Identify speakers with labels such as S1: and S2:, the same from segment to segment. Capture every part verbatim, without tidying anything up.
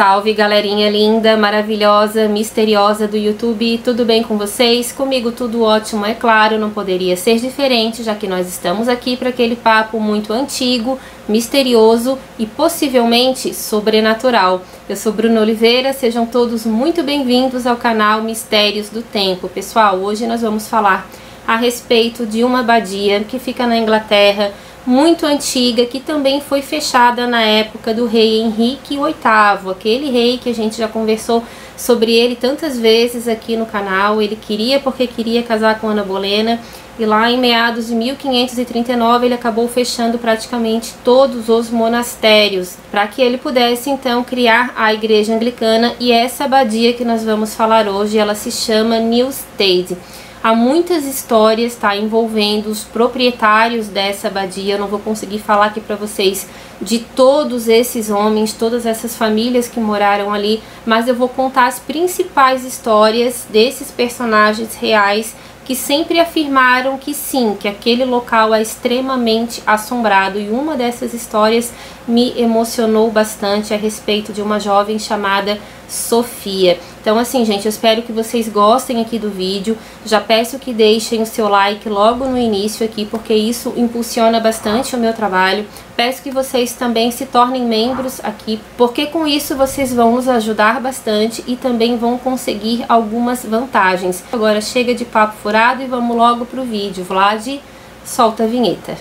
S1: salve, galerinha linda, maravilhosa, misteriosa do YouTube, tudo bem com vocês? Comigo tudo ótimo, é claro, não poderia ser diferente, já que nós estamos aqui para aquele papo muito antigo, misterioso e possivelmente sobrenatural. Eu sou Bruna Oliveira, sejam todos muito bem-vindos ao canal Mistérios do Tempo. Pessoal, hoje nós vamos falar a respeito de uma abadia que fica na Inglaterra, muito antiga, que também foi fechada na época do rei Henrique oitavo, aquele rei que a gente já conversou sobre ele tantas vezes aqui no canal. Ele queria porque queria casar com Ana Bolena, e lá em meados de mil quinhentos e trinta e nove ele acabou fechando praticamente todos os monastérios, para que ele pudesse então criar a igreja anglicana. E essa abadia que nós vamos falar hoje, ela se chama Newstead. Há muitas histórias, tá, envolvendo os proprietários dessa abadia. Eu não vou conseguir falar aqui para vocês de todos esses homens, todas essas famílias que moraram ali, mas eu vou contar as principais histórias desses personagens reais que sempre afirmaram que sim, que aquele local é extremamente assombrado. E uma dessas histórias me emocionou bastante, a respeito de uma jovem chamada Sofia. Então assim, gente, eu espero que vocês gostem aqui do vídeo. Já peço que deixem o seu like logo no início aqui, porque isso impulsiona bastante o meu trabalho. Peço que vocês também se tornem membros aqui, porque com isso vocês vão nos ajudar bastante e também vão conseguir algumas vantagens. Agora chega de papo furado e vamos logo pro vídeo. Vlad, solta a vinheta.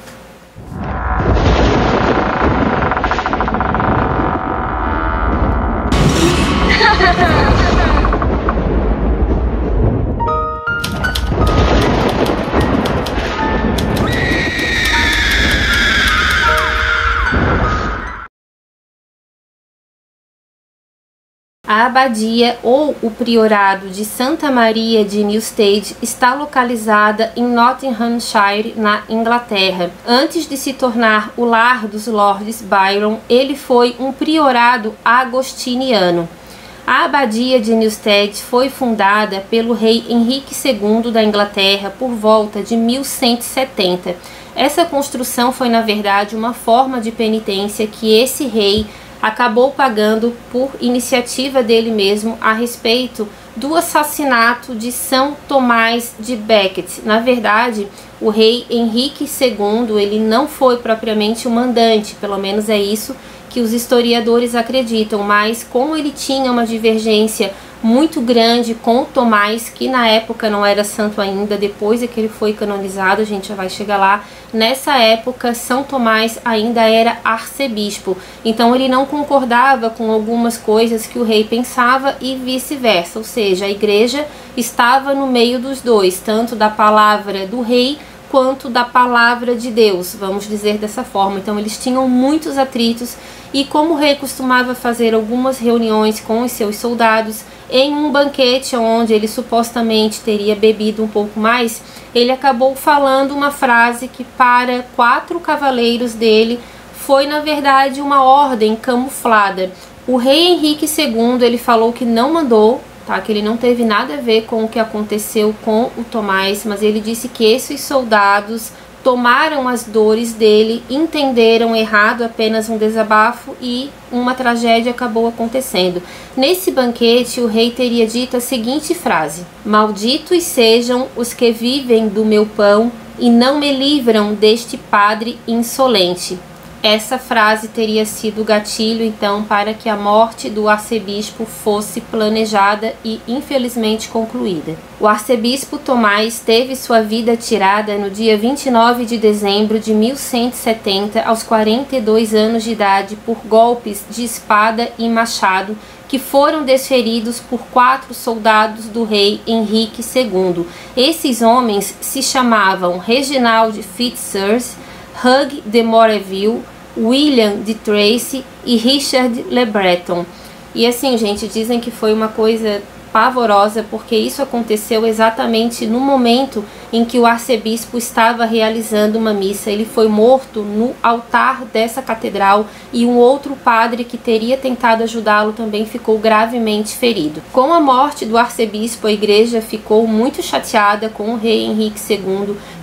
S1: A abadia ou o priorado de Santa Maria de Newstead está localizada em Nottinghamshire, na Inglaterra. Antes de se tornar o lar dos Lords Byron, ele foi um priorado agostiniano. A abadia de Newstead foi fundada pelo rei Henrique segundo da Inglaterra por volta de mil cento e setenta. Essa construção foi, na verdade, uma forma de penitência que esse rei acabou pagando por iniciativa dele mesmo a respeito do assassinato de São Tomás de Becket. Na verdade, o rei Henrique segundo, ele não foi propriamente o mandante, pelo menos é isso que os historiadores acreditam, mas como ele tinha uma divergência muito grande com Tomás, que na época não era santo ainda, depois é que ele foi canonizado, a gente já vai chegar lá. Nessa época, São Tomás ainda era arcebispo, então ele não concordava com algumas coisas que o rei pensava e vice-versa, ou seja, a igreja estava no meio dos dois, tanto da palavra do rei quanto da palavra de Deus, vamos dizer dessa forma. Então eles tinham muitos atritos, e como o rei costumava fazer algumas reuniões com os seus soldados, em um banquete onde ele supostamente teria bebido um pouco mais, ele acabou falando uma frase que para quatro cavaleiros dele foi, na verdade, uma ordem camuflada. O rei Henrique segundo, ele falou que não mandou, tá, que ele não teve nada a ver com o que aconteceu com o Tomás, mas ele disse que esses soldados tomaram as dores dele, entenderam errado apenas um desabafo, e uma tragédia acabou acontecendo. Nesse banquete, o rei teria dito a seguinte frase: "Malditos sejam os que vivem do meu pão e não me livram deste padre insolente." Essa frase teria sido o gatilho, então, para que a morte do arcebispo fosse planejada e, infelizmente, concluída. O arcebispo Tomás teve sua vida tirada no dia vinte e nove de dezembro de mil cento e setenta, aos quarenta e dois anos de idade, por golpes de espada e machado, que foram desferidos por quatro soldados do rei Henrique segundo. Esses homens se chamavam Reginald Fitzurse, Hugh de Moreville, William de Tracy e Richard Le Breton. E assim, gente, dizem que foi uma coisa pavorosa, porque isso aconteceu exatamente no momento em que o arcebispo estava realizando uma missa. Ele foi morto no altar dessa catedral, e um outro padre que teria tentado ajudá-lo também ficou gravemente ferido. Com a morte do arcebispo, a igreja ficou muito chateada com o rei Henrique segundo,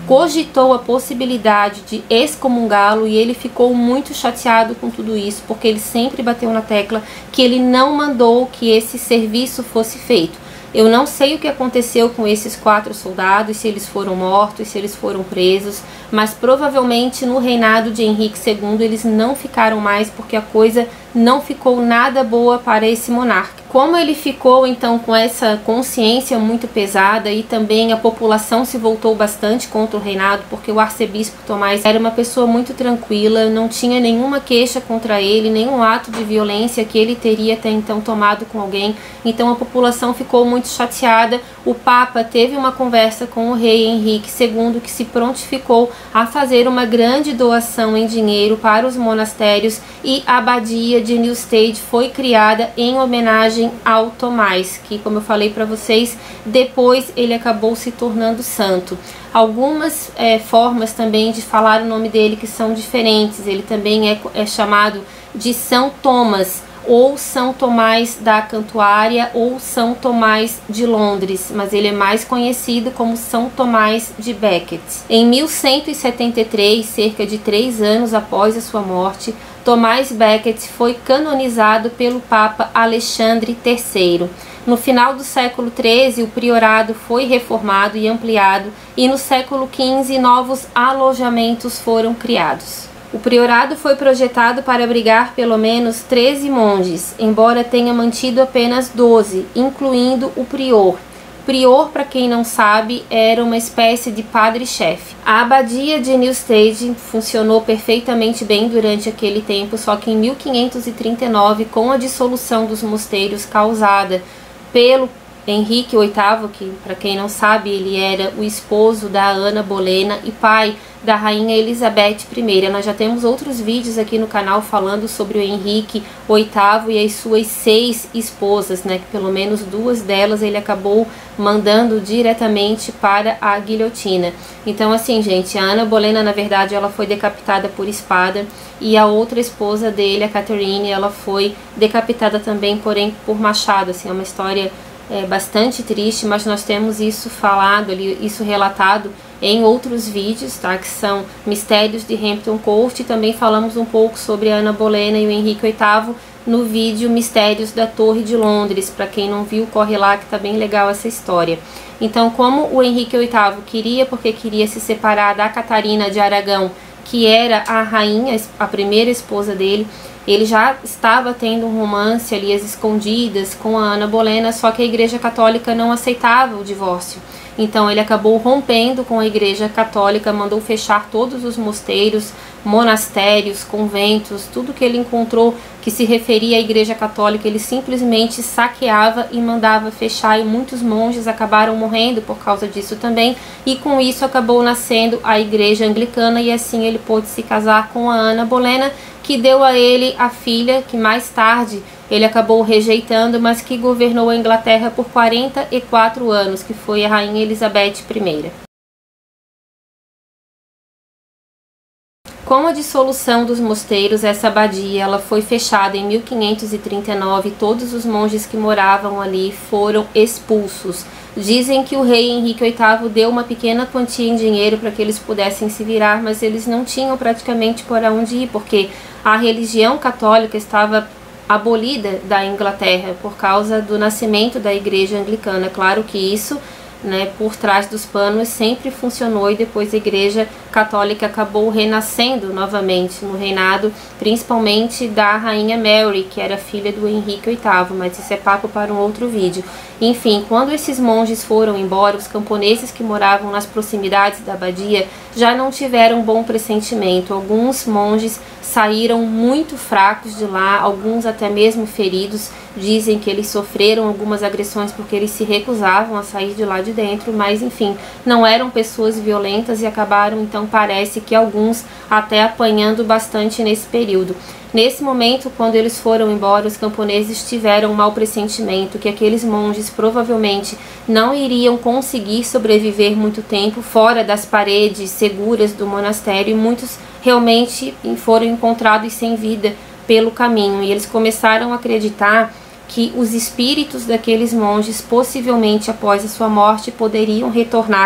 S1: cogitou a possibilidade de excomungá-lo e ele ficou muito chateado com tudo isso, porque ele sempre bateu na tecla que ele não mandou que esse serviço fosse feito. Eu não sei o que aconteceu com esses quatro soldados, se eles foram mortos, se eles foram presos, mas provavelmente no reinado de Henrique segundo eles não ficaram mais, porque a coisa não ficou nada boa para esse monarca. Como ele ficou então com essa consciência muito pesada e também a população se voltou bastante contra o reinado, porque o arcebispo Tomás era uma pessoa muito tranquila, não tinha nenhuma queixa contra ele, nenhum ato de violência que ele teria até então tomado com alguém, então a população ficou muito chateada. O Papa teve uma conversa com o rei Henrique segundo, que se prontificou a fazer uma grande doação em dinheiro para os monastérios, e a abadia de Newstead foi criada em homenagem ao Tomás, que, como eu falei para vocês, depois ele acabou se tornando santo. Algumas é, formas também de falar o nome dele que são diferentes. Ele também é, é chamado de São Thomas, ou São Tomás da Cantuária, ou São Tomás de Londres, mas ele é mais conhecido como São Tomás de Becket. Em mil cento e setenta e três, cerca de três anos após a sua morte, Tomás Becket foi canonizado pelo Papa Alexandre terceiro. No final do século treze, o priorado foi reformado e ampliado, e no século quinze, novos alojamentos foram criados. O priorado foi projetado para abrigar pelo menos treze monges, embora tenha mantido apenas doze, incluindo o prior. Prior, para quem não sabe, era uma espécie de padre-chefe. A abadia de Newstead funcionou perfeitamente bem durante aquele tempo, só que em mil quinhentos e trinta e nove, com a dissolução dos mosteiros causada pelo Henrique oitavo, que, para quem não sabe, ele era o esposo da Ana Bolena e pai da rainha Elizabeth I. Nós já temos outros vídeos aqui no canal falando sobre o Henrique oitavo e as suas seis esposas, né, que pelo menos duas delas ele acabou mandando diretamente para a guilhotina. Então, assim, gente, a Ana Bolena, na verdade, ela foi decapitada por espada, e a outra esposa dele, a Catherine, ela foi decapitada também, porém por machado. Assim, é uma história é, bastante triste, mas nós temos isso falado ali, isso relatado em outros vídeos, tá? Que são Mistérios de Hampton Court, e também falamos um pouco sobre a Ana Bolena e o Henrique oitavo no vídeo Mistérios da Torre de Londres. Para quem não viu, corre lá que tá bem legal essa história. Então, como o Henrique oitavo queria, porque queria se separar da Catarina de Aragão, que era a rainha, a primeira esposa dele, ele já estava tendo um romance ali às escondidas com a Ana Bolena, só que a Igreja Católica não aceitava o divórcio. Então ele acabou rompendo com a Igreja Católica, mandou fechar todos os mosteiros, monastérios, conventos, tudo que ele encontrou que se referia à Igreja Católica, ele simplesmente saqueava e mandava fechar, e muitos monges acabaram morrendo por causa disso também, e com isso acabou nascendo a Igreja Anglicana, e assim ele pôde se casar com a Ana Bolena, que deu a ele a filha que mais tarde ele acabou rejeitando, mas que governou a Inglaterra por quarenta e quatro anos, que foi a rainha Elizabeth I. Com a dissolução dos mosteiros, essa abadia ela foi fechada em mil quinhentos e trinta e nove, todos os monges que moravam ali foram expulsos. Dizem que o rei Henrique oitavo deu uma pequena quantia em dinheiro para que eles pudessem se virar, mas eles não tinham praticamente por onde ir, porque a religião católica estava abolida da Inglaterra por causa do nascimento da Igreja Anglicana. Claro que isso, né, por trás dos panos sempre funcionou, e depois a Igreja Católica acabou renascendo novamente no reinado, principalmente da rainha Mary, que era filha do Henrique oitavo, mas isso é papo para um outro vídeo. Enfim, quando esses monges foram embora, os camponeses que moravam nas proximidades da abadia já não tiveram bom pressentimento. Alguns monges saíram muito fracos de lá, alguns até mesmo feridos. Dizem que eles sofreram algumas agressões porque eles se recusavam a sair de lá de dentro, mas enfim, não eram pessoas violentas e acabaram, então parece que alguns até apanhando bastante nesse período. Nesse momento, quando eles foram embora, os camponeses tiveram um mau pressentimento que aqueles monges provavelmente não iriam conseguir sobreviver muito tempo fora das paredes seguras do monastério, e muitos realmente foram encontrados sem vida pelo caminho, e eles começaram a acreditar que os espíritos daqueles monges, possivelmente após a sua morte, poderiam retornar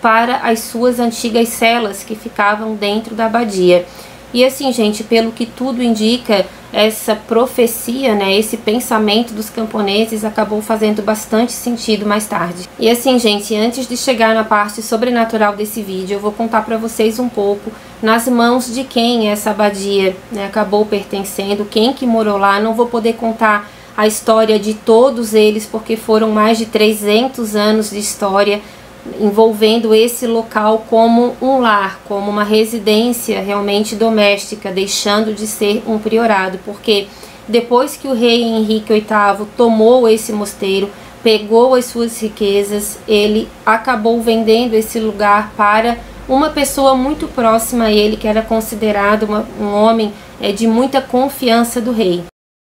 S1: para as suas antigas celas que ficavam dentro da abadia. E assim, gente, pelo que tudo indica, essa profecia, né, esse pensamento dos camponeses acabou fazendo bastante sentido mais tarde. E assim, gente, antes de chegar na parte sobrenatural desse vídeo, eu vou contar para vocês um pouco nas mãos de quem essa abadia, né, acabou pertencendo, quem que morou lá. Não vou poder contar a história de todos eles, porque foram mais de trezentos anos de história envolvendo esse local como um lar, como uma residência realmente doméstica, deixando de ser um priorado, porque depois que o rei Henrique oitavo tomou esse mosteiro, pegou as suas riquezas, ele acabou vendendo esse lugar para uma pessoa muito próxima a ele, que era considerado uma, um homem é, de muita confiança do rei.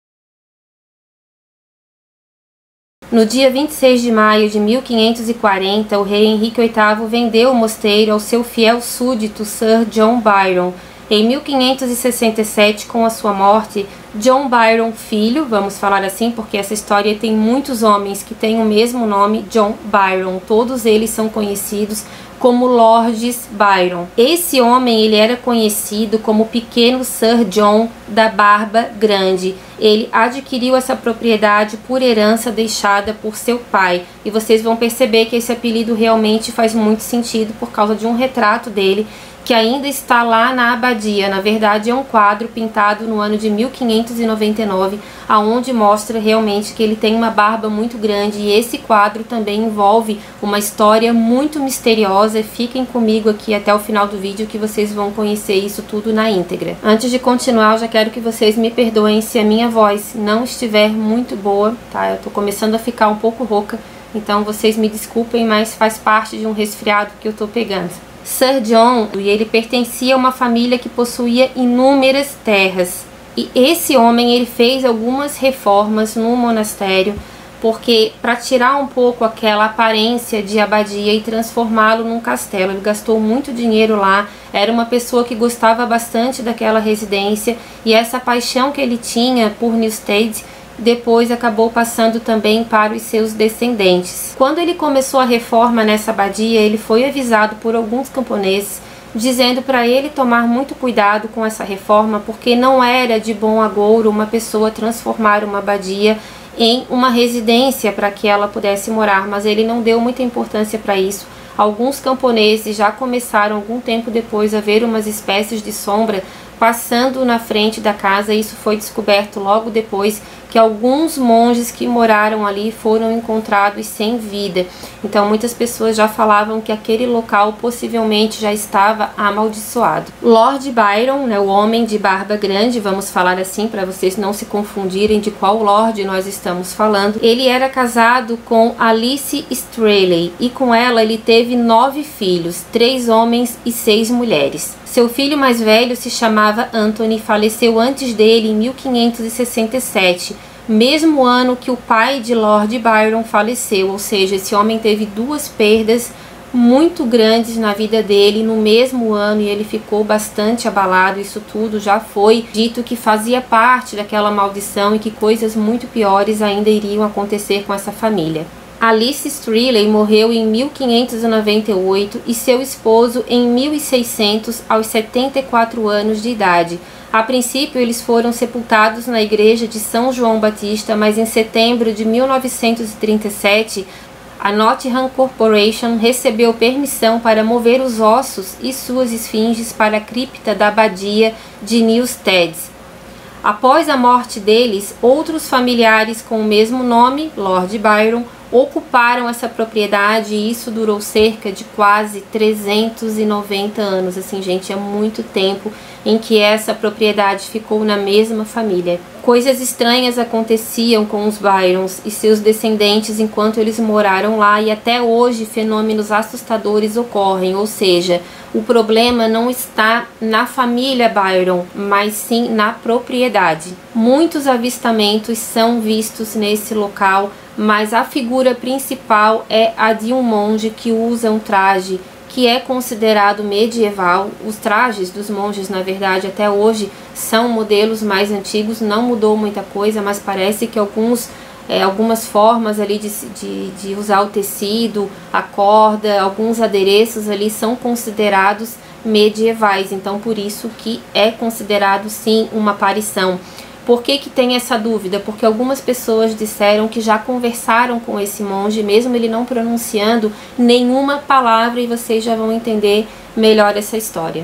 S1: No dia vinte e seis de maio de mil quinhentos e quarenta, o rei Henrique oitavo vendeu o mosteiro ao seu fiel súdito Sir John Byron. Em mil quinhentos e sessenta e sete, com a sua morte, John Byron filho, vamos falar assim porque essa história tem muitos homens que têm o mesmo nome, John Byron, todos eles são conhecidos como Lordes Byron. Esse homem, ele era conhecido como pequeno Sir John da Barba Grande. Ele adquiriu essa propriedade por herança deixada por seu pai. E vocês vão perceber que esse apelido realmente faz muito sentido por causa de um retrato dele que ainda está lá na abadia. Na verdade, é um quadro pintado no ano de mil quinhentos e noventa e nove, aonde mostra realmente que ele tem uma barba muito grande, e esse quadro também envolve uma história muito misteriosa. Fiquem comigo aqui até o final do vídeo que vocês vão conhecer isso tudo na íntegra. Antes de continuar, eu já quero que vocês me perdoem se a minha voz não estiver muito boa, tá? Eu tô começando a ficar um pouco rouca, então vocês me desculpem, mas faz parte de um resfriado que eu tô pegando. Sir John, e ele pertencia a uma família que possuía inúmeras terras. E esse homem, ele fez algumas reformas no monastério, porque para tirar um pouco aquela aparência de abadia e transformá-lo num castelo. Ele gastou muito dinheiro lá, era uma pessoa que gostava bastante daquela residência, e essa paixão que ele tinha por Newstead depois acabou passando também para os seus descendentes. Quando ele começou a reforma nessa abadia, ele foi avisado por alguns camponeses, dizendo para ele tomar muito cuidado com essa reforma, porque não era de bom agouro uma pessoa transformar uma abadia em uma residência para que ela pudesse morar, mas ele não deu muita importância para isso. Alguns camponeses já começaram algum tempo depois a ver umas espécies de sombra passando na frente da casa. Isso foi descoberto logo depois que alguns monges que moraram ali foram encontrados sem vida. Então muitas pessoas já falavam que aquele local possivelmente já estava amaldiçoado. Lord Byron, né, o homem de barba grande, vamos falar assim para vocês não se confundirem de qual Lord nós estamos falando, ele era casado com Alice Straley, e com ela ele teve nove filhos, três homens e seis mulheres. Seu filho mais velho se chamava Anthony, faleceu antes dele em mil quinhentos e sessenta e sete, mesmo ano que o pai de Lord Byron faleceu, ou seja, esse homem teve duas perdas muito grandes na vida dele no mesmo ano, e ele ficou bastante abalado. Isso tudo já foi dito que fazia parte daquela maldição e que coisas muito piores ainda iriam acontecer com essa família. Alice Straley morreu em mil quinhentos e noventa e oito e seu esposo em mil e seiscentos, aos setenta e quatro anos de idade. A princípio, eles foram sepultados na igreja de São João Batista, mas em setembro de mil novecentos e trinta e sete, a Nottingham Corporation recebeu permissão para mover os ossos e suas esfinges para a cripta da abadia de Newstead. Após a morte deles, outros familiares com o mesmo nome, Lord Byron, ocuparam essa propriedade, e isso durou cerca de quase trezentos e noventa anos. Assim, gente, é muito tempo em que essa propriedade ficou na mesma família. Coisas estranhas aconteciam com os Byrons e seus descendentes enquanto eles moraram lá, e até hoje fenômenos assustadores ocorrem, ou seja, o problema não está na família Byron, mas sim na propriedade. Muitos avistamentos são vistos nesse local, mas a figura principal é a de um monge que usa um traje que é considerado medieval. Os trajes dos monges, na verdade, até hoje são modelos mais antigos, não mudou muita coisa, mas parece que alguns é, algumas formas ali de, de, de usar o tecido, a corda, alguns adereços ali são considerados medievais, então por isso que é considerado sim uma aparição. Por que que tem essa dúvida? Porque algumas pessoas disseram que já conversaram com esse monge, mesmo ele não pronunciando nenhuma palavra, e vocês já vão entender melhor essa história.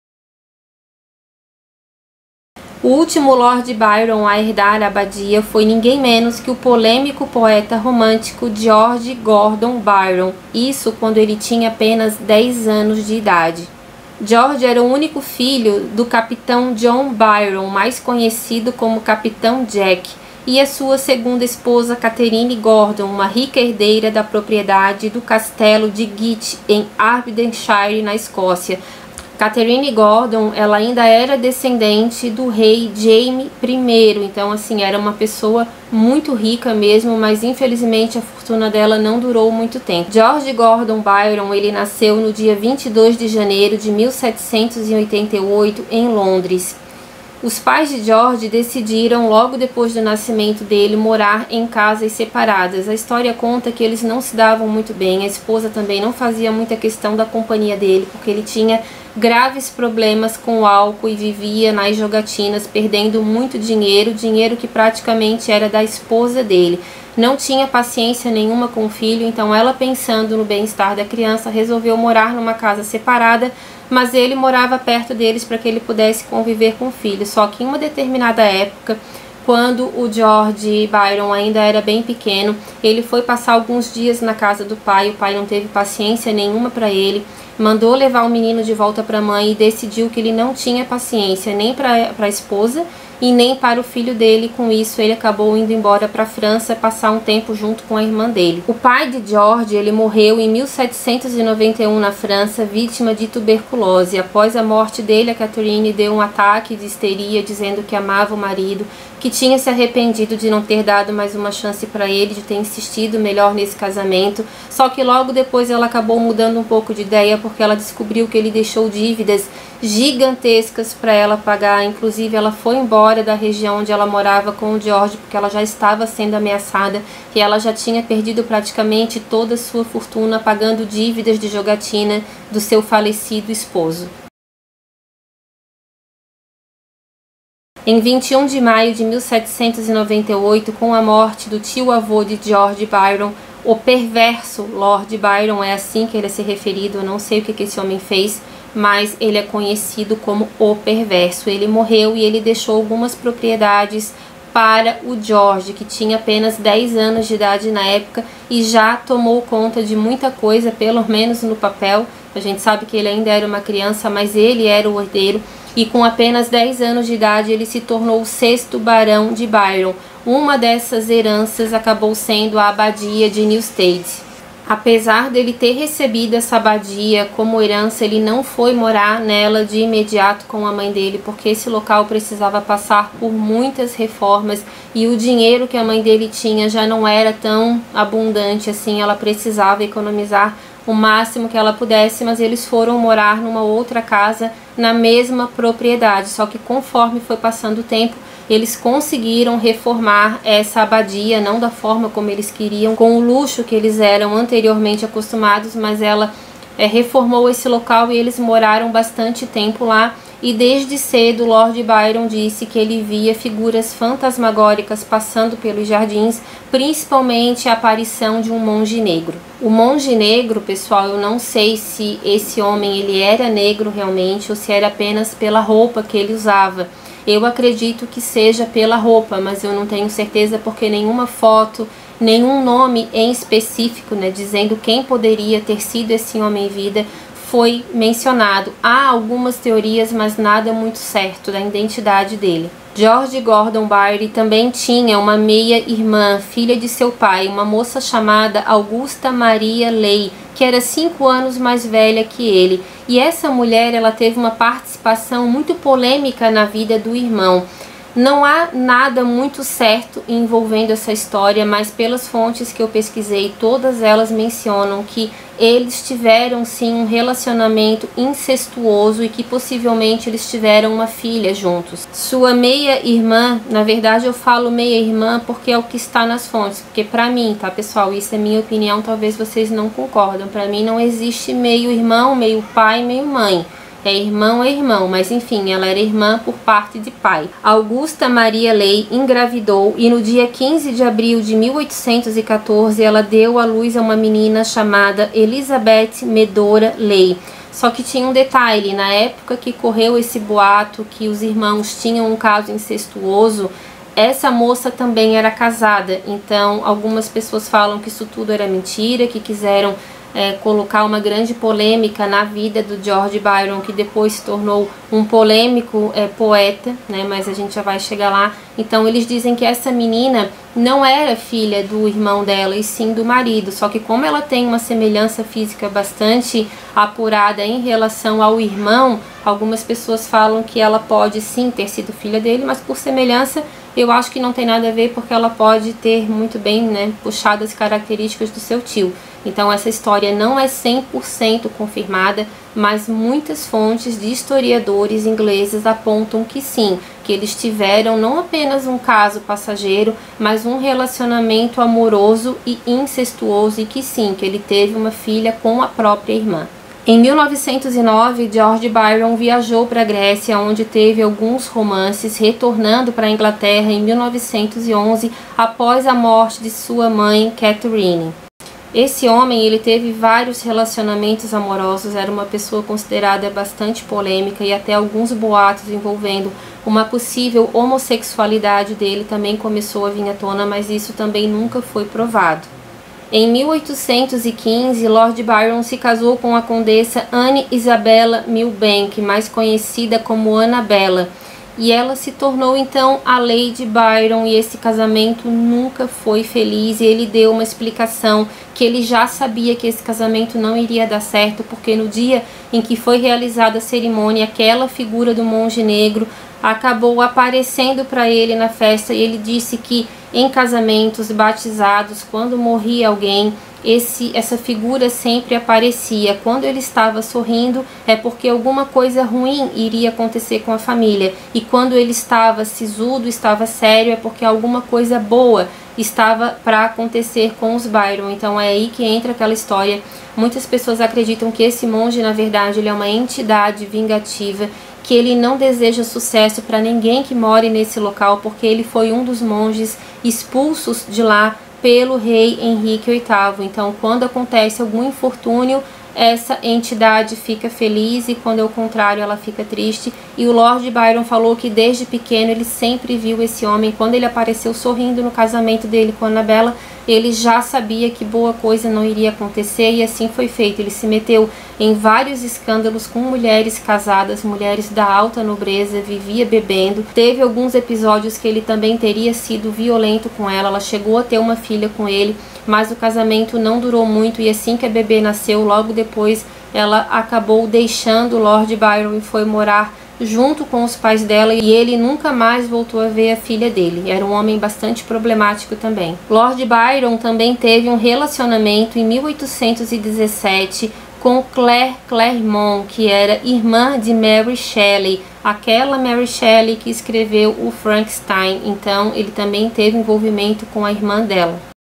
S1: O último Lord Byron a herdar a abadia foi ninguém menos que o polêmico poeta romântico George Gordon Byron, isso quando ele tinha apenas dez anos de idade. George era o único filho do capitão John Byron, mais conhecido como Capitão Jack, e a sua segunda esposa Catherine Gordon, uma rica herdeira da propriedade do castelo de Git, em Aberdeenshire, na Escócia. Catherine Gordon, ela ainda era descendente do rei Jaime I, então assim, era uma pessoa muito rica mesmo, mas infelizmente a fortuna dela não durou muito tempo. George Gordon Byron, ele nasceu no dia vinte e dois de janeiro de mil setecentos e oitenta e oito em Londres. Os pais de George decidiram, logo depois do nascimento dele, morar em casas separadas. A história conta que eles não se davam muito bem, a esposa também não fazia muita questão da companhia dele, porque ele tinha graves problemas com o álcool e vivia nas jogatinas, perdendo muito dinheiro, dinheiro que praticamente era da esposa dele. Não tinha paciência nenhuma com o filho, então ela, pensando no bem-estar da criança, resolveu morar numa casa separada, mas ele morava perto deles para que ele pudesse conviver com o filho. Só que em uma determinada época, quando o George Byron ainda era bem pequeno, ele foi passar alguns dias na casa do pai. O pai não teve paciência nenhuma para ele, mandou levar o menino de volta para a mãe e decidiu que ele não tinha paciência nem para a esposa e nem para o filho dele. Com isso, ele acabou indo embora para a França, passar um tempo junto com a irmã dele. O pai de George, ele morreu em mil setecentos e noventa e um na França, vítima de tuberculose. Após a morte dele, a Catherine deu um ataque de histeria, dizendo que amava o marido, que tinha se arrependido de não ter dado mais uma chance para ele, de ter insistido melhor nesse casamento. Só que logo depois ela acabou mudando um pouco de ideia, porque ela descobriu que ele deixou dívidas gigantescas para ela pagar. Inclusive, ela foi embora da região onde ela morava com o George, porque ela já estava sendo ameaçada e ela já tinha perdido praticamente toda a sua fortuna pagando dívidas de jogatina do seu falecido esposo. Em vinte e um de maio de mil setecentos e noventa e oito, com a morte do tio-avô de George Byron, o perverso Lord Byron, é assim que ele é se referido, eu não sei o que, que esse homem fez, mas ele é conhecido como o perverso. Ele morreu e ele deixou algumas propriedades para o George, que tinha apenas dez anos de idade na época e já tomou conta de muita coisa, pelo menos no papel. A gente sabe que ele ainda era uma criança, mas ele era o herdeiro. E com apenas dez anos de idade ele se tornou o sexto barão de Byron. Uma dessas heranças acabou sendo a abadia de Newstead. Apesar dele ter recebido essa abadia como herança, ele não foi morar nela de imediato com a mãe dele, porque esse local precisava passar por muitas reformas e o dinheiro que a mãe dele tinha já não era tão abundante assim, ela precisava economizar o máximo que ela pudesse, mas eles foram morar numa outra casa na mesma propriedade. Só que conforme foi passando o tempo, eles conseguiram reformar essa abadia, não da forma como eles queriam, com o luxo que eles eram anteriormente acostumados, mas ela é, reformou esse local e eles moraram bastante tempo lá. E desde cedo Lord Byron disse que ele via figuras fantasmagóricas passando pelos jardins, principalmente a aparição de um monge negro. O monge negro, pessoal, eu não sei se esse homem ele era negro realmente ou se era apenas pela roupa que ele usava. Eu acredito que seja pela roupa, mas eu não tenho certeza porque nenhuma foto, nenhum nome em específico, né, dizendo quem poderia ter sido esse homem em vida, foi mencionado. Há algumas teorias, mas nada muito certo da identidade dele. George Gordon Byron também tinha uma meia-irmã, filha de seu pai, uma moça chamada Augusta Maria Leigh, que era cinco anos mais velha que ele. E essa mulher, ela teve uma participação muito polêmica na vida do irmão. Não há nada muito certo envolvendo essa história, mas pelas fontes que eu pesquisei, todas elas mencionam que eles tiveram sim um relacionamento incestuoso e que possivelmente eles tiveram uma filha juntos. Sua meia-irmã, na verdade eu falo meia-irmã porque é o que está nas fontes, porque pra mim, tá pessoal, isso é minha opinião, talvez vocês não concordam, pra mim não existe meio-irmão, meio-pai, meio-mãe. É irmão é irmão, mas enfim, ela era irmã por parte de pai. Augusta Maria Leigh engravidou e no dia quinze de abril de mil oitocentos e quatorze ela deu à luz a uma menina chamada Elizabeth Medora Leigh. Só que tinha um detalhe, na época que correu esse boato que os irmãos tinham um caso incestuoso, essa moça também era casada, então algumas pessoas falam que isso tudo era mentira, que quiseram É, colocar uma grande polêmica na vida do George Byron, que depois se tornou um polêmico é, poeta, né, mas a gente já vai chegar lá. Então eles dizem que essa menina não era filha do irmão dela, e sim do marido, só que como ela tem uma semelhança física bastante apurada em relação ao irmão, algumas pessoas falam que ela pode sim ter sido filha dele, mas por semelhança eu acho que não tem nada a ver, porque ela pode ter muito bem, né, puxado as características do seu tio. Então essa história não é cem por cento confirmada, mas muitas fontes de historiadores ingleses apontam que sim, que eles tiveram não apenas um caso passageiro, mas um relacionamento amoroso e incestuoso, e que sim, que ele teve uma filha com a própria irmã. Em mil novecentos e nove, George Byron viajou para a Grécia, onde teve alguns romances, retornando para a Inglaterra em mil novecentos e onze, após a morte de sua mãe, Catherine. Esse homem, ele teve vários relacionamentos amorosos, era uma pessoa considerada bastante polêmica, e até alguns boatos envolvendo uma possível homossexualidade dele também começou a vir à tona, mas isso também nunca foi provado. Em mil oitocentos e quinze, Lord Byron se casou com a condessa Anne Isabella Milbank, mais conhecida como Annabella, e ela se tornou então a Lady Byron, e esse casamento nunca foi feliz, e ele deu uma explicação que ele já sabia que esse casamento não iria dar certo, porque no dia em que foi realizada a cerimônia, aquela figura do monge negro acabou aparecendo para ele na festa, e ele disse que em casamentos, batizados, quando morria alguém, esse, essa figura sempre aparecia. Quando ele estava sorrindo é porque alguma coisa ruim iria acontecer com a família, e quando ele estava sisudo, estava sério, é porque alguma coisa boa estava para acontecer com os Byron. Então é aí que entra aquela história. Muitas pessoas acreditam que esse monge, na verdade, ele é uma entidade vingativa, que ele não deseja sucesso para ninguém que more nesse local, porque ele foi um dos monges expulsos de lá pelo rei Henrique oitavo. Então, quando acontece algum infortúnio, essa entidade fica feliz, e quando é o contrário, ela fica triste. E o Lord Byron falou que desde pequeno ele sempre viu esse homem. Quando ele apareceu sorrindo no casamento dele com Annabella, ele já sabia que boa coisa não iria acontecer, e assim foi feito. Ele se meteu em vários escândalos com mulheres casadas, mulheres da alta nobreza, vivia bebendo. Teve alguns episódios que ele também teria sido violento com ela, ela chegou a ter uma filha com ele, mas o casamento não durou muito, e assim que a bebê nasceu, logo depois ela acabou deixando Lord Byron e foi morar junto com os pais dela, e ele nunca mais voltou a ver a filha dele. Era um homem bastante problemático também. Lord Byron também teve um relacionamento em mil oitocentos e dezessete com Claire Clairmont, que era irmã de Mary Shelley, aquela Mary Shelley que escreveu o Frankenstein. Então ele também teve envolvimento com a irmã dela.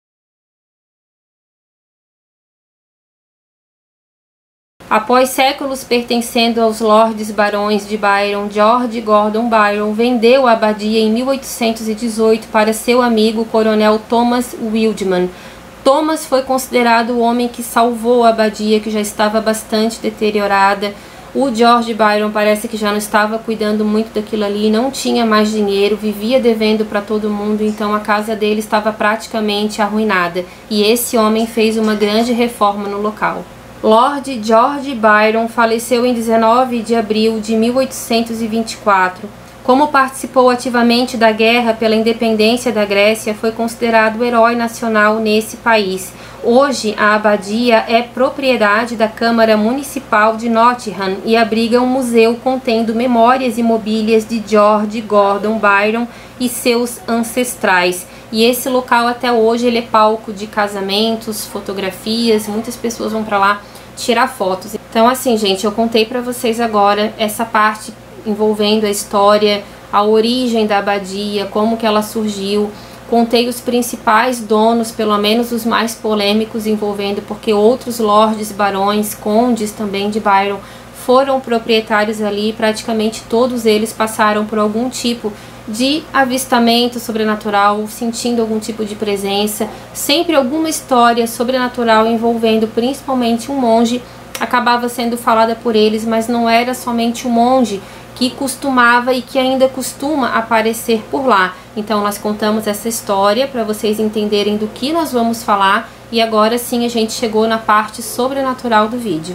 S1: Após séculos pertencendo aos lordes barões de Byron, George Gordon Byron vendeu a abadia em mil oitocentos e dezoito para seu amigo coronel Thomas Wildman. Thomas foi considerado o homem que salvou a abadia, que já estava bastante deteriorada. O George Byron parece que já não estava cuidando muito daquilo ali, não tinha mais dinheiro, vivia devendo para todo mundo, então a casa dele estava praticamente arruinada. E esse homem fez uma grande reforma no local. Lord George Byron faleceu em dezenove de abril de mil oitocentos e vinte e quatro. Como participou ativamente da guerra pela independência da Grécia, foi considerado herói nacional nesse país. Hoje, a abadia é propriedade da Câmara Municipal de Nottingham e abriga um museu contendo memórias e mobílias de George Gordon Byron e seus ancestrais. E esse local até hoje ele é palco de casamentos, fotografias, muitas pessoas vão para lá tirar fotos. Então assim, gente, eu contei para vocês agora essa parte envolvendo a história, a origem da abadia, como que ela surgiu. Contei os principais donos, pelo menos os mais polêmicos, envolvendo porque outros lordes, barões, condes também de Byron foram proprietários ali. Praticamente todos eles passaram por algum tipo de avistamento sobrenatural, sentindo algum tipo de presença. Sempre alguma história sobrenatural envolvendo principalmente um monge acabava sendo falada por eles, mas não era somente o monge que costumava e que ainda costuma aparecer por lá. Então nós contamos essa história para vocês entenderem do que nós vamos falar, e agora sim a gente chegou na parte sobrenatural do vídeo.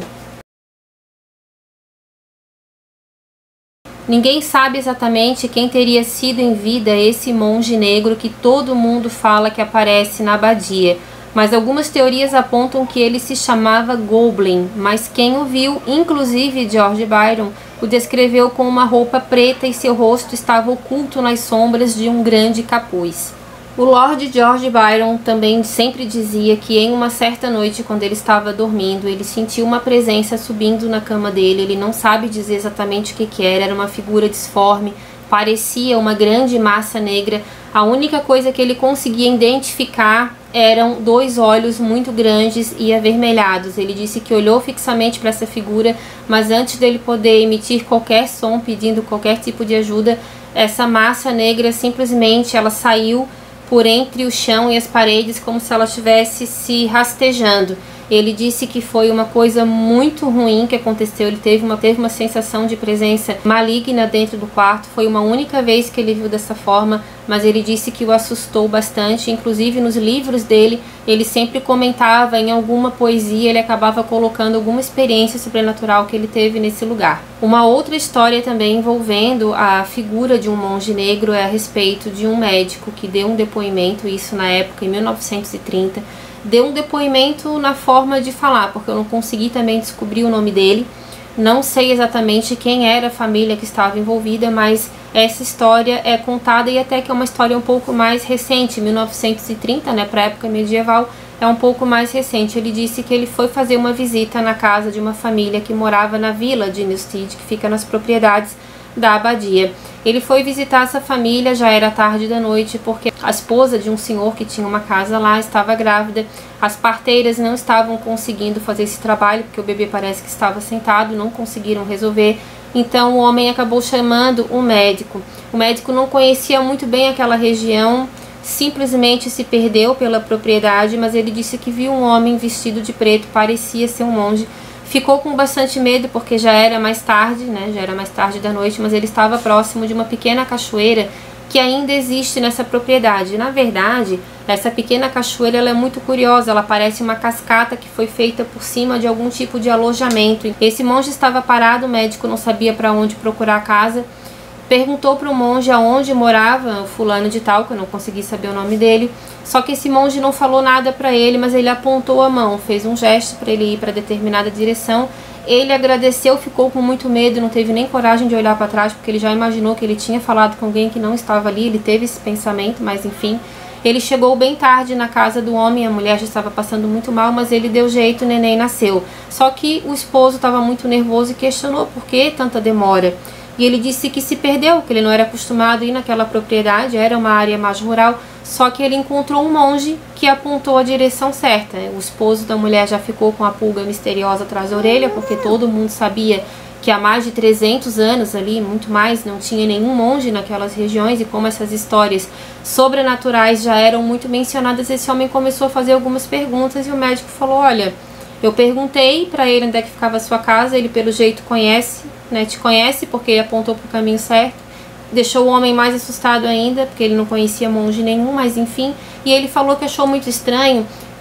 S1: Ninguém sabe exatamente quem teria sido em vida esse monge negro que todo mundo fala que aparece na abadia, mas algumas teorias apontam que ele se chamava Goblin, mas quem o viu, inclusive George Byron, o descreveu com uma roupa preta e seu rosto estava oculto nas sombras de um grande capuz. O Lord George Byron também sempre dizia que em uma certa noite, quando ele estava dormindo, ele sentiu uma presença subindo na cama dele. Ele não sabe dizer exatamente o que que era, era uma figura disforme, parecia uma grande massa negra. A única coisa que ele conseguia identificar eram dois olhos muito grandes e avermelhados. Ele disse que olhou fixamente para essa figura, mas antes dele poder emitir qualquer som pedindo qualquer tipo de ajuda, essa massa negra simplesmente ela saiu por entre o chão e as paredes como se ela estivesse se rastejando. Ele disse que foi uma coisa muito ruim que aconteceu. Ele teve uma, teve uma sensação de presença maligna dentro do quarto. Foi uma única vez que ele viu dessa forma, mas ele disse que o assustou bastante. Inclusive nos livros dele, ele sempre comentava em alguma poesia, ele acabava colocando alguma experiência sobrenatural que ele teve nesse lugar. Uma outra história também envolvendo a figura de um monge negro é a respeito de um médico que deu um depoimento, isso na época, em mil novecentos e trinta, deu um depoimento na forma de falar, porque eu não consegui também descobrir o nome dele. Não sei exatamente quem era a família que estava envolvida, mas essa história é contada e até que é uma história um pouco mais recente, mil novecentos e trinta, né, para a época medieval, é um pouco mais recente. Ele disse que ele foi fazer uma visita na casa de uma família que morava na vila de Newstead, que fica nas propriedades da abadia. Ele foi visitar essa família, já era tarde da noite, porque a esposa de um senhor que tinha uma casa lá estava grávida. As parteiras não estavam conseguindo fazer esse trabalho, porque o bebê parece que estava sentado, não conseguiram resolver. Então o homem acabou chamando um médico. O médico não conhecia muito bem aquela região, simplesmente se perdeu pela propriedade, mas ele disse que viu um homem vestido de preto, parecia ser um monge. Ficou com bastante medo porque já era mais tarde, né? Já era mais tarde da noite, mas ele estava próximo de uma pequena cachoeira que ainda existe nessa propriedade. Na verdade, essa pequena cachoeira ela é muito curiosa, ela parece uma cascata que foi feita por cima de algum tipo de alojamento. Esse monge estava parado, o médico não sabia para onde procurar a casa. Perguntou para o monge aonde morava o fulano de tal, que eu não consegui saber o nome dele. Só que esse monge não falou nada para ele, mas ele apontou a mão, fez um gesto para ele ir para determinada direção. Ele agradeceu, ficou com muito medo, não teve nem coragem de olhar para trás, porque ele já imaginou que ele tinha falado com alguém que não estava ali. Ele teve esse pensamento, mas enfim. Ele chegou bem tarde na casa do homem, a mulher já estava passando muito mal, mas ele deu jeito, o neném nasceu. Só que o esposo estava muito nervoso e questionou por que tanta demora. E ele disse que se perdeu, que ele não era acostumado a ir naquela propriedade, era uma área mais rural, só que ele encontrou um monge que apontou a direção certa. O esposo da mulher já ficou com a pulga misteriosa atrás da orelha, porque todo mundo sabia que há mais de trezentos anos ali, muito mais, não tinha nenhum monge naquelas regiões, e como essas histórias sobrenaturais já eram muito mencionadas, esse homem começou a fazer algumas perguntas e o médico falou: olha, eu perguntei para ele onde é que ficava a sua casa, ele pelo jeito conhece, né, te conhece porque apontou para o caminho certo. Deixou o homem mais assustado ainda, porque ele não conhecia monge nenhum, mas enfim. E ele falou que achou muito estranho,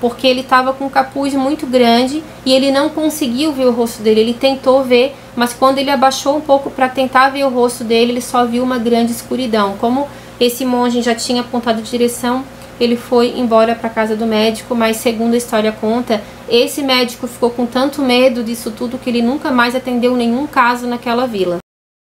S1: porque ele estava com um capuz muito grande e ele não conseguiu ver o rosto dele. Ele tentou ver, mas quando ele abaixou um pouco para tentar ver o rosto dele, ele só viu uma grande escuridão. Como esse monge já tinha apontado direção, ele foi embora para a casa do médico, mas segundo a história conta, esse médico ficou com tanto medo disso tudo que ele nunca mais atendeu nenhum caso naquela vila.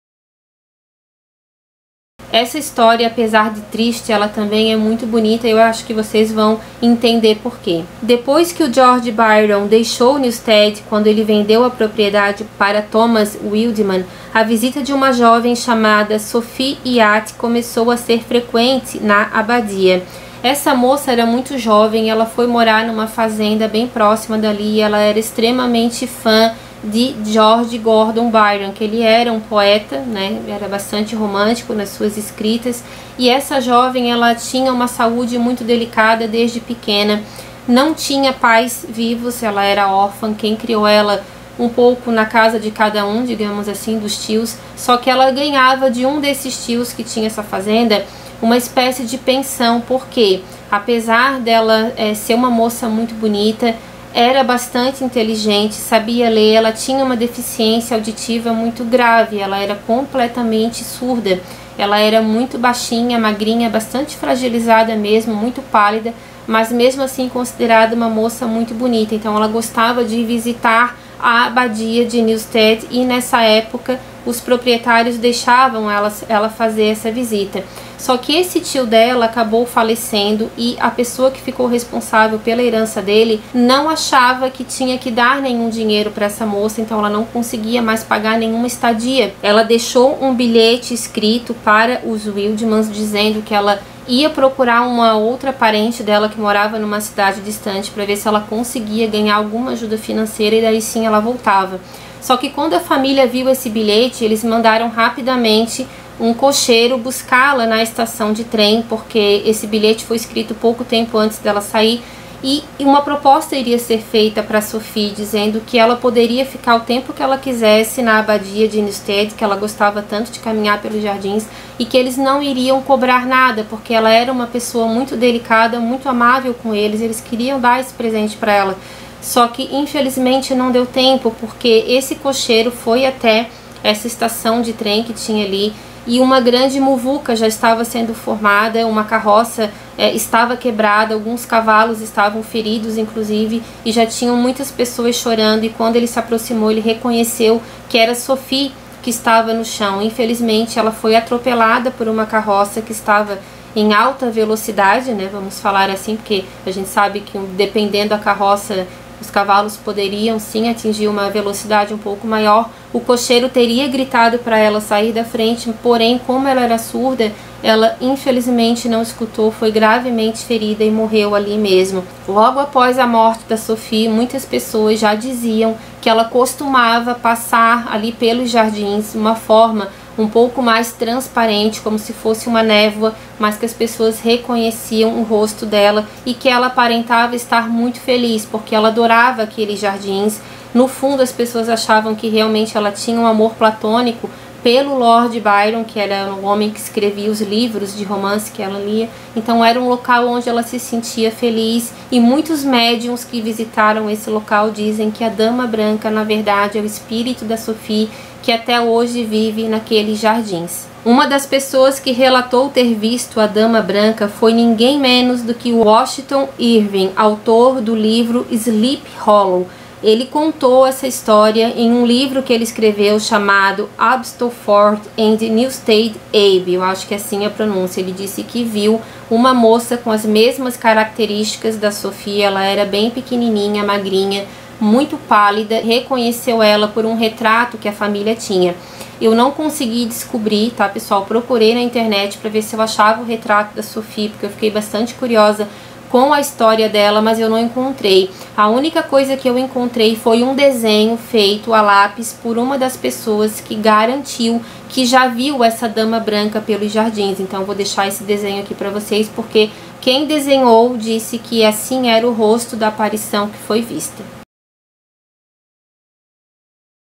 S1: Essa história, apesar de triste, ela também é muito bonita e eu acho que vocês vão entender por quê. Depois que o George Byron deixou Newstead, quando ele vendeu a propriedade para Thomas Wildman, a visita de uma jovem chamada Sophie Yates começou a ser frequente na abadia. Essa moça era muito jovem, ela foi morar numa fazenda bem próxima dali e ela era extremamente fã de George Gordon Byron, que ele era um poeta, né, era bastante romântico nas suas escritas, e essa jovem ela tinha uma saúde muito delicada desde pequena, não tinha pais vivos, ela era órfã, quem criou ela um pouco na casa de cada um, digamos assim, dos tios, só que ela ganhava de um desses tios que tinha essa fazenda uma espécie de pensão, porque apesar dela é, ser uma moça muito bonita, era bastante inteligente, sabia ler, ela tinha uma deficiência auditiva muito grave, ela era completamente surda, ela era muito baixinha, magrinha, bastante fragilizada mesmo, muito pálida, mas mesmo assim considerada uma moça muito bonita. Então ela gostava de visitar a abadia de Newstead e nessa época os proprietários deixavam ela, ela fazer essa visita. Só que esse tio dela acabou falecendo e a pessoa que ficou responsável pela herança dele não achava que tinha que dar nenhum dinheiro para essa moça, então ela não conseguia mais pagar nenhuma estadia. Ela deixou um bilhete escrito para os Wildmans dizendo que ela ia procurar uma outra parente dela que morava numa cidade distante para ver se ela conseguia ganhar alguma ajuda financeira e daí sim ela voltava. Só que quando a família viu esse bilhete, eles mandaram rapidamente um cocheiro buscá-la na estação de trem, porque esse bilhete foi escrito pouco tempo antes dela sair, e uma proposta iria ser feita para Sophie, dizendo que ela poderia ficar o tempo que ela quisesse na abadia de Newstead, que ela gostava tanto de caminhar pelos jardins, e que eles não iriam cobrar nada, porque ela era uma pessoa muito delicada, muito amável com eles, eles queriam dar esse presente para ela. Só que infelizmente não deu tempo, porque esse cocheiro foi até essa estação de trem que tinha ali, e uma grande muvuca já estava sendo formada, uma carroça é, estava quebrada, alguns cavalos estavam feridos inclusive, e já tinham muitas pessoas chorando, e quando ele se aproximou ele reconheceu que era Sophie que estava no chão. Infelizmente ela foi atropelada por uma carroça que estava em alta velocidade, né, vamos falar assim, porque a gente sabe que dependendo da carroça os cavalos poderiam sim atingir uma velocidade um pouco maior. O cocheiro teria gritado para ela sair da frente, porém, como ela era surda, ela infelizmente não escutou, foi gravemente ferida e morreu ali mesmo. Logo após a morte da Sophie, muitas pessoas já diziam que ela costumava passar ali pelos jardins de uma forma um pouco mais transparente, como se fosse uma névoa, mas que as pessoas reconheciam o rosto dela e que ela aparentava estar muito feliz, porque ela adorava aqueles jardins. No fundo, as pessoas achavam que realmente ela tinha um amor platônico pelo Lord Byron, que era o homem que escrevia os livros de romance que ela lia. Então era um local onde ela se sentia feliz, e muitos médiums que visitaram esse local dizem que a Dama Branca, na verdade, é o espírito da Sophie, que até hoje vive naqueles jardins. Uma das pessoas que relatou ter visto a Dama Branca foi ninguém menos do que Washington Irving, autor do livro Sleep Hollow. Ele contou essa história em um livro que ele escreveu chamado Abstopford and Newstead Abbey, eu acho que assim é a pronúncia. Ele disse que viu uma moça com as mesmas características da Sophie, ela era bem pequenininha, magrinha, muito pálida, reconheceu ela por um retrato que a família tinha. Eu não consegui descobrir, tá pessoal, procurei na internet para ver se eu achava o retrato da Sophie, porque eu fiquei bastante curiosa com a história dela, mas eu não encontrei. A única coisa que eu encontrei foi um desenho feito a lápis por uma das pessoas que garantiu que já viu essa Dama Branca pelos jardins. Então eu vou deixar esse desenho aqui para vocês, porque quem desenhou disse que assim era o rosto da aparição que foi vista.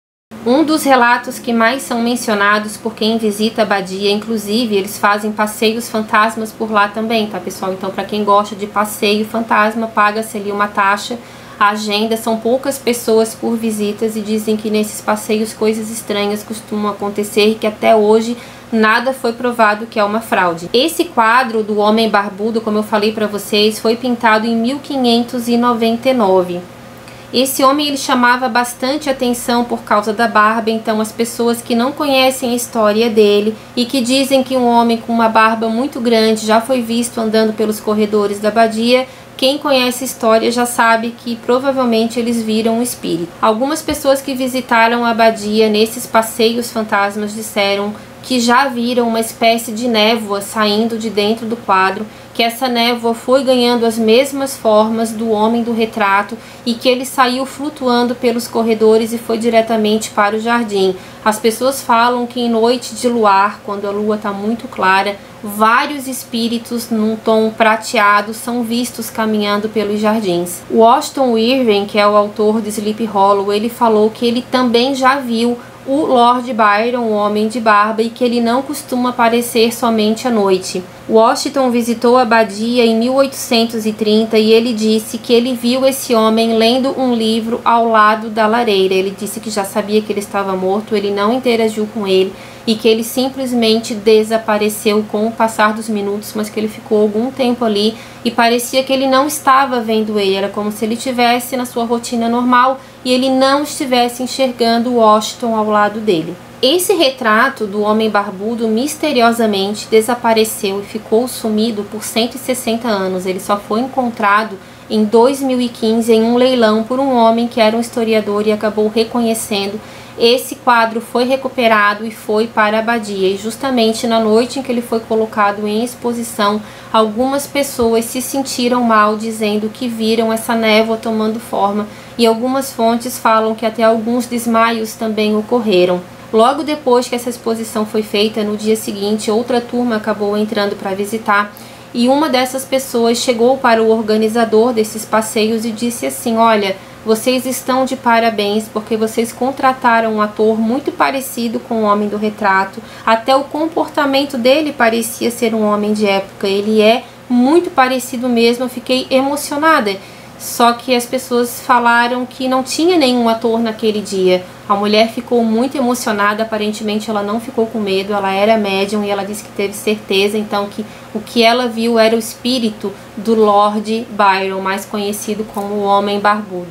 S1: Um dos relatos que mais são mencionados por quem visita a abadia, inclusive eles fazem passeios fantasmas por lá também, tá pessoal? Então para quem gosta de passeio fantasma, paga-se ali uma taxa. A agenda, são poucas pessoas por visitas e dizem que nesses passeios coisas estranhas costumam acontecer e que até hoje nada foi provado que é uma fraude. Esse quadro do Homem Barbudo, como eu falei para vocês, foi pintado em mil quinhentos e noventa e nove. Esse homem ele chamava bastante atenção por causa da barba, então as pessoas que não conhecem a história dele e que dizem que um homem com uma barba muito grande já foi visto andando pelos corredores da abadia, quem conhece a história já sabe que provavelmente eles viram um espírito. Algumas pessoas que visitaram a abadia nesses passeios fantasmas disseram que já viram uma espécie de névoa saindo de dentro do quadro, que essa névoa foi ganhando as mesmas formas do homem do retrato e que ele saiu flutuando pelos corredores e foi diretamente para o jardim. As pessoas falam que em noite de luar, quando a lua está muito clara, vários espíritos num tom prateado são vistos caminhando pelos jardins. O Washington Irving, que é o autor de Sleepy Hollow, ele falou que ele também já viu o Lord Byron, o Homem de Barba, e que ele não costuma aparecer somente à noite. Washington visitou a abadia em mil oitocentos e trinta e ele disse que ele viu esse homem lendo um livro ao lado da lareira. Ele disse que já sabia que ele estava morto, ele não interagiu com ele e que ele simplesmente desapareceu com o passar dos minutos, mas que ele ficou algum tempo ali e parecia que ele não estava vendo ele, era como se ele estivesse na sua rotina normal e ele não estivesse enxergando o Washington ao lado dele. Esse retrato do Homem Barbudo misteriosamente desapareceu e ficou sumido por cento e sessenta anos. Ele só foi encontrado em dois mil e quinze em um leilão por um homem que era um historiador e acabou reconhecendo. Esse quadro foi recuperado e foi para a abadia, e justamente na noite em que ele foi colocado em exposição, algumas pessoas se sentiram mal dizendo que viram essa névoa tomando forma, e algumas fontes falam que até alguns desmaios também ocorreram. Logo depois que essa exposição foi feita, no dia seguinte, outra turma acabou entrando para visitar, e uma dessas pessoas chegou para o organizador desses passeios e disse assim: olha, vocês estão de parabéns porque vocês contrataram um ator muito parecido com o Homem do Retrato. Até o comportamento dele parecia ser um homem de época. Ele é muito parecido mesmo. Eu fiquei emocionada. Só que as pessoas falaram que não tinha nenhum ator naquele dia. A mulher ficou muito emocionada, aparentemente ela não ficou com medo, ela era médium e ela disse que teve certeza, então que o que ela viu era o espírito do Lord Byron, mais conhecido como o Homem Barbudo.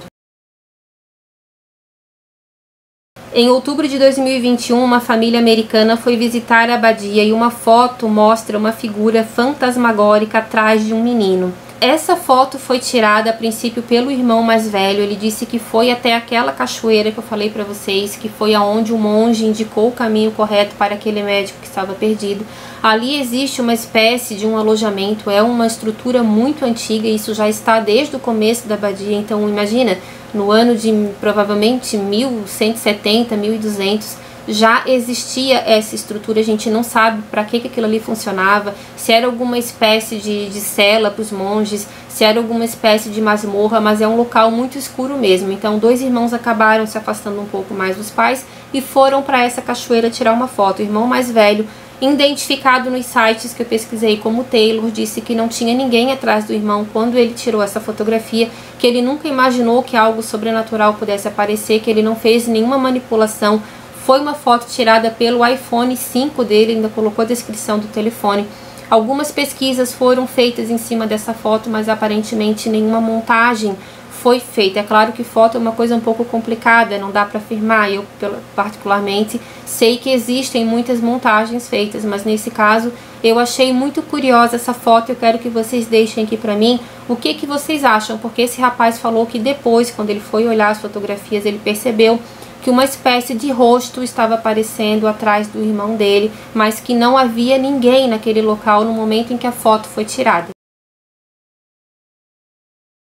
S1: Em outubro de dois mil e vinte e um, uma família americana foi visitar a abadia e uma foto mostra uma figura fantasmagórica atrás de um menino. Essa foto foi tirada a princípio pelo irmão mais velho. Ele disse que foi até aquela cachoeira que eu falei para vocês, que foi aonde o monge indicou o caminho correto para aquele médico que estava perdido. Ali existe uma espécie de um alojamento, é uma estrutura muito antiga, isso já está desde o começo da abadia, então imagina, no ano de provavelmente mil cento e setenta, mil e duzentos, já existia essa estrutura. A gente não sabe para que, que aquilo ali funcionava, se era alguma espécie de, de cela para os monges, se era alguma espécie de masmorra, mas é um local muito escuro mesmo. Então dois irmãos acabaram se afastando um pouco mais dos pais e foram para essa cachoeira tirar uma foto. O irmão mais velho, identificado nos sites que eu pesquisei como Taylor, disse que não tinha ninguém atrás do irmão quando ele tirou essa fotografia, que ele nunca imaginou que algo sobrenatural pudesse aparecer, que ele não fez nenhuma manipulação. Foi uma foto tirada pelo iPhone cinco dele, ainda colocou a descrição do telefone. Algumas pesquisas foram feitas em cima dessa foto, mas aparentemente nenhuma montagem foi feita. É claro que foto é uma coisa um pouco complicada, não dá para afirmar. Eu, particularmente, sei que existem muitas montagens feitas, mas nesse caso eu achei muito curiosa essa foto. Eu quero que vocês deixem aqui para mim o que, que vocês acham, porque esse rapaz falou que depois, quando ele foi olhar as fotografias, ele percebeu que uma espécie de rosto estava aparecendo atrás do irmão dele, mas que não havia ninguém naquele local no momento em que a foto foi tirada.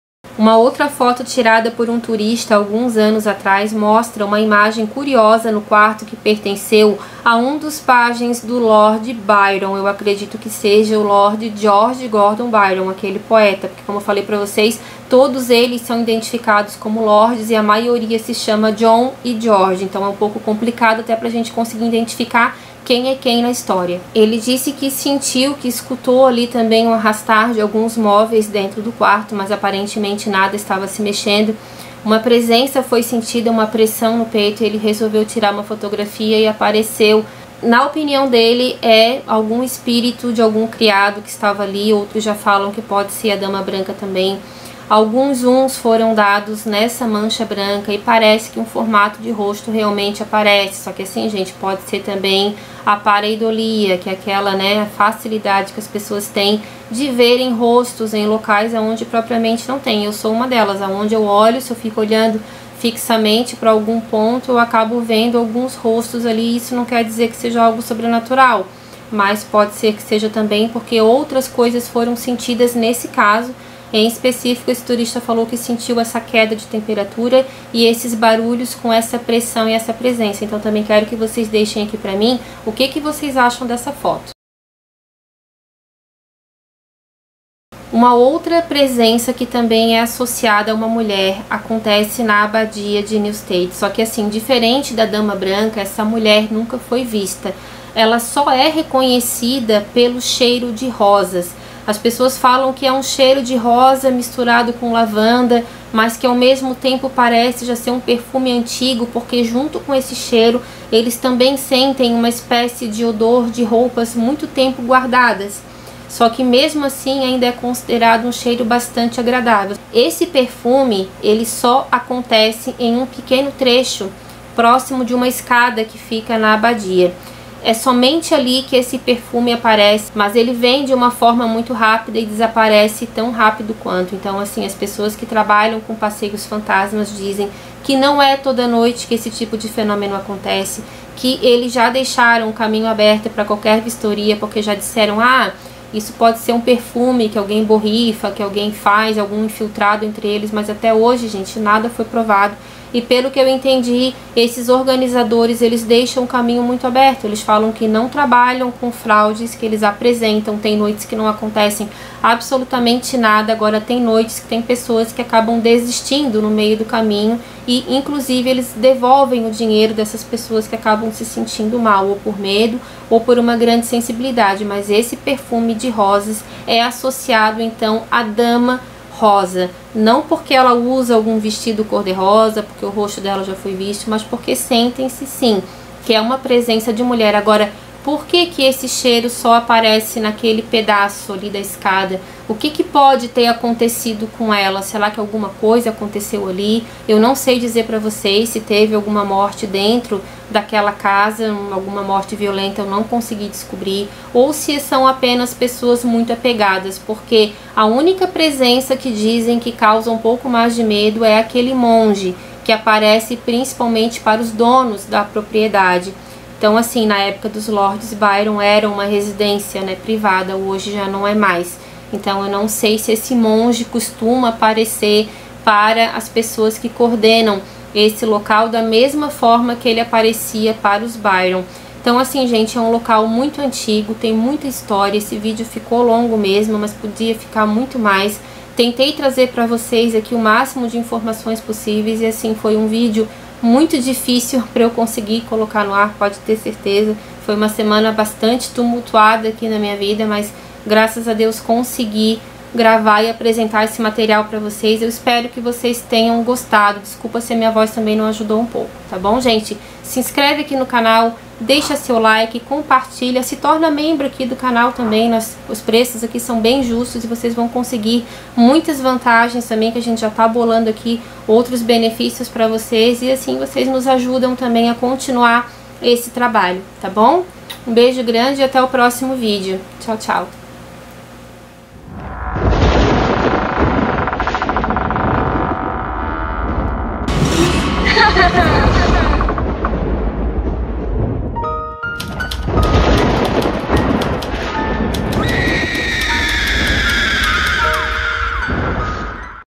S1: Uma outra foto tirada por um turista alguns anos atrás mostra uma imagem curiosa no quarto que pertenceu a um dos pajens do Lord Byron. Eu acredito que seja o Lord George Gordon Byron, aquele poeta, porque como eu falei para vocês, todos eles são identificados como lords e a maioria se chama John e George, então é um pouco complicado até para a gente conseguir identificar quem é quem na história. Ele disse que sentiu, que escutou ali também um arrastar de alguns móveis dentro do quarto, mas aparentemente nada estava se mexendo. Uma presença foi sentida, uma pressão no peito, e ele resolveu tirar uma fotografia e apareceu. Na opinião dele, é algum espírito de algum criado que estava ali, outros já falam que pode ser a Dama Branca também. Alguns zooms foram dados nessa mancha branca e parece que um formato de rosto realmente aparece. Só que assim, gente, pode ser também a pareidolia, que é aquela, né, facilidade que as pessoas têm de verem rostos em locais onde propriamente não tem. Eu sou uma delas, aonde eu olho, se eu fico olhando fixamente para algum ponto, eu acabo vendo alguns rostos ali. Isso não quer dizer que seja algo sobrenatural, mas pode ser que seja também porque outras coisas foram sentidas nesse caso. Em específico, esse turista falou que sentiu essa queda de temperatura e esses barulhos com essa pressão e essa presença. Então também quero que vocês deixem aqui pra mim o que, que vocês acham dessa foto. Uma outra presença que também é associada a uma mulher acontece na abadia de Newstead. Só que assim, diferente da Dama Branca, essa mulher nunca foi vista. Ela só é reconhecida pelo cheiro de rosas. As pessoas falam que é um cheiro de rosa misturado com lavanda, mas que ao mesmo tempo parece já ser um perfume antigo, porque junto com esse cheiro eles também sentem uma espécie de odor de roupas muito tempo guardadas. Só que mesmo assim ainda é considerado um cheiro bastante agradável. Esse perfume, ele só acontece em um pequeno trecho próximo de uma escada que fica na abadia. É somente ali que esse perfume aparece, mas ele vem de uma forma muito rápida e desaparece tão rápido quanto. Então assim, as pessoas que trabalham com passeios fantasmas dizem que não é toda noite que esse tipo de fenômeno acontece, que eles já deixaram o caminho aberto para qualquer vistoria, porque já disseram, ah, isso pode ser um perfume que alguém borrifa, que alguém faz, algum infiltrado entre eles, mas até hoje, gente, nada foi provado. E pelo que eu entendi, esses organizadores, eles deixam o caminho muito aberto. Eles falam que não trabalham com fraudes, que eles apresentam. Tem noites que não acontecem absolutamente nada. Agora tem noites que tem pessoas que acabam desistindo no meio do caminho. E inclusive eles devolvem o dinheiro dessas pessoas que acabam se sentindo mal, ou por medo, ou por uma grande sensibilidade. Mas esse perfume de rosas é associado então à Dama Rosa, não porque ela usa algum vestido cor-de-rosa, porque o rosto dela já foi visto, mas porque sentem-se sim que é uma presença de mulher. Agora, por que que esse cheiro só aparece naquele pedaço ali da escada? O que que pode ter acontecido com ela? Será que alguma coisa aconteceu ali? Eu não sei dizer para vocês se teve alguma morte dentro daquela casa, alguma morte violenta, eu não consegui descobrir. Ou se são apenas pessoas muito apegadas, porque a única presença que dizem que causa um pouco mais de medo é aquele monge, que aparece principalmente para os donos da propriedade. Então assim, na época dos Lords Byron era uma residência, né, privada, hoje já não é mais. Então eu não sei se esse monge costuma aparecer para as pessoas que coordenam esse local da mesma forma que ele aparecia para os Byron. Então assim, gente, é um local muito antigo, tem muita história. Esse vídeo ficou longo mesmo, mas podia ficar muito mais. Tentei trazer para vocês aqui o máximo de informações possíveis e assim, foi um vídeo muito difícil para eu conseguir colocar no ar, pode ter certeza. Foi uma semana bastante tumultuada aqui na minha vida, mas graças a Deus consegui gravar e apresentar esse material para vocês. Eu espero que vocês tenham gostado. Desculpa se a minha voz também não ajudou um pouco, tá bom, gente? Se inscreve aqui no canal, deixa seu like, compartilha, se torna membro aqui do canal também. Nós, os preços aqui são bem justos e vocês vão conseguir muitas vantagens também, que a gente já tá bolando aqui outros benefícios para vocês, e assim vocês nos ajudam também a continuar esse trabalho, tá bom? Um beijo grande e até o próximo vídeo. Tchau, tchau!
S2: Ha ha ha!